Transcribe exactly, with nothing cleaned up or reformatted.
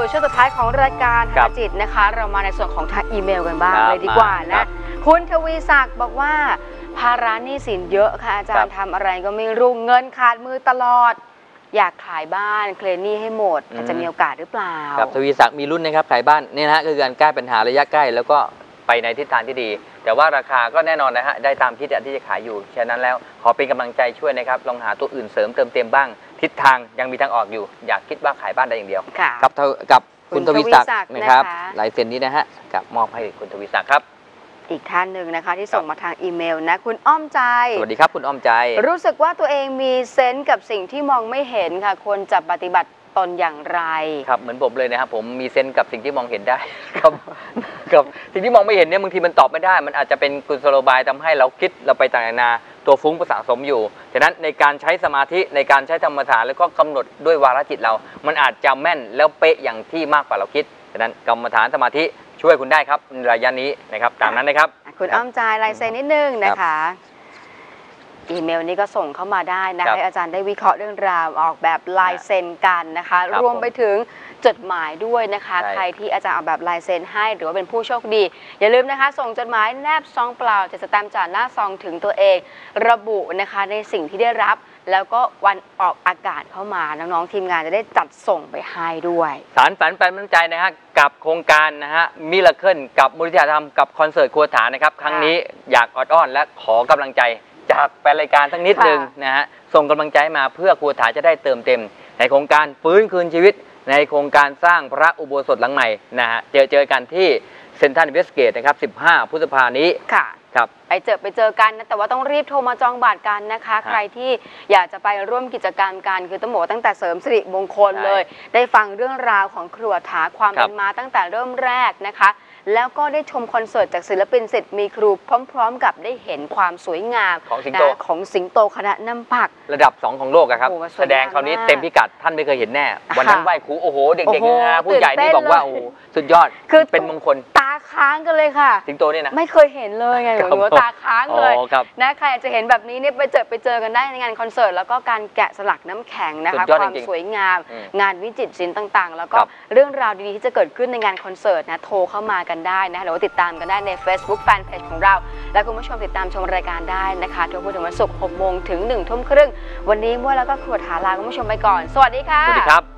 ช่วงสุดท้ายของรายการธนจิตนะคะเรามาในส่วนของทางอีเมลกันบ้างเลยดีกว่านะคุณทวีศักดิ์บอกว่าภาระหนี้สินเยอะค่ะอาจารย์ทำอะไรก็ไม่รู้เงินขาดมือตลอดอยากขายบ้านเคลนหนี้ให้หมดอาจจะมีโอกาสหรือเปล่าครับทวีศักดิ์มีรุ่นนะครับขายบ้านนี่นะฮะคือการแก้ปัญหาระยะใกล้แล้วก็ไปในทิศทางที่ดีแต่ว่าราคาก็แน่นอนนะฮะได้ตามที่ที่จะขายอยู่ฉะนั้นแล้วขอเป็นกำลังใจช่วยนะครับลองหาตัวอื่นเสริมเติมเต็มบ้างทิศทางยังมีทางออกอยู่อยากคิดว่าขายบ้านได้อย่างเดียวกับกับคุณทวีศักดิ์นะครับลายเซ็นนี้นะฮะกับมอบให้คุณทวีศักดิ์ครับอีกท่านหนึ่งนะคะที่ส่งมาทางอีเมลนะคุณอ้อมใจสวัสดีครับคุณอ้อมใจรู้สึกว่าตัวเองมีเซนส์กับสิ่งที่มองไม่เห็นค่ะควรจะปฏิบัติตนอย่างไรครับเหมือนผมเลยนะครับผมมีเซนส์กับสิ่งที่มองเห็นได้ครับกับสิ่งที่มองไม่เห็นเนี่ยบางทีมันตอบไม่ได้มันอาจจะเป็นกุศโลบายทำให้เราคิดเราไปต่างๆนานาตัวฟุ้งประสะสมอยู่ฉะนั้นในการใช้สมาธิในการใช้ธรรมฐานแล้วก็กำหนดด้วยวาระจิตเรามันอาจจะแม่นแล้วเป๊ะอย่างที่มากกว่าเราคิดฉะนั้นกรรมฐานสมาธิช่วยคุณได้ครับในระยะนี้นะครับตามนั้นนะครับคุณอ้อมใจลายเซ็นนิดนึงนะคะอีเมลนี้ก็ส่งเข้ามาได้นะให้อาจารย์ได้วิเคราะห์เรื่องราวออกแบบลายเซ็นกันนะคะรวมไปถึงจดหมายด้วยนะคะใครที่อาจารย์ออกแบบลายเซ็นให้หรือว่าเป็นผู้โชคดีอย่าลืมนะคะส่งจดหมายแนบซองเปล่าจะสแตมป์จากหน้าซองถึงตัวเองระบุนะคะในสิ่งที่ได้รับแล้วก็วันออกอากาศเข้ามาน้องๆทีมงานจะได้จัดส่งไปให้ด้วยสารฝันแปลมั่นใจนะฮะกับโครงการนะฮะมิราเคิลกับมูลนิธิธรรมกับคอนเสิร์ตครัวฐานนะครับครั้งนี้อยากอดอ้อนและขอกำลังใจจากแฟนรายการทั้งนิดนึงนะฮะส่งกำลังใจมาเพื่อครัวฐานจะได้เติมเต็มในโครงการฟื้นคืนชีวิตในโครงการสร้างพระอุโบสถหลังใหม่นะฮะเจอเจอกันที่เซ็นทรัลเวสเกตนะครับสิบห้าพฤษภาคมนี้ค่ะครับไปเจอไปเจอกันนะแต่ว่าต้องรีบโทรมาจองบัตรกันนะคะใครที่อยากจะไปร่วมกิจกรรมกันคือต้องบอกตั้งแต่เสริมสิริมงคลเลยได้ฟังเรื่องราวของครัวฐานความเป็นมาตั้งแต่เริ่มแรกนะคะแล้วก็ได้ชมคอนเสิร์ตจากศิลปินศิษย์มีครูพร้อมๆกับได้เห็นความสวยงามของสิงโตของสิงโตคณะน้ำผักระดับสองของโลกครับแสดงคราวนี้เต็มพิกัดท่านไม่เคยเห็นแน่วันนั้นไหว้ครูโอ้โหเด็กๆนะผู้ใหญ่นี่บอกว่าโอ้สุดยอดคือเป็นมงคลตาค้างกันเลยค่ะสิงโตนี่นะไม่เคยเห็นเลยไงหนูตาค้างเลยนะใครอยากจะเห็นแบบนี้เนี่ยไปเจอไปเจอกันได้ในงานคอนเสิร์ตแล้วก็การแกะสลักน้ำแข็งนะคะความสวยงามงานวิจิตรศิลป์ต่างๆแล้วก็เรื่องราวดีๆที่จะเกิดขึ้นในงานคอนเสิร์ตนะโทรเข้ามากันได้นะหรือว่าติดตามกันได้ใน Facebook Fanpage ของเราและคุณผู้ชมติดตามชมรายการได้นะคะทุกวันถึงวันศุกร์หกโมงถึงหนึ่งทุ่มครึ่งวันนี้มั่วแล้วก็ขวดหาลาคุณผู้ชมไปก่อนสวัสดีค่ะสวัสดีครับ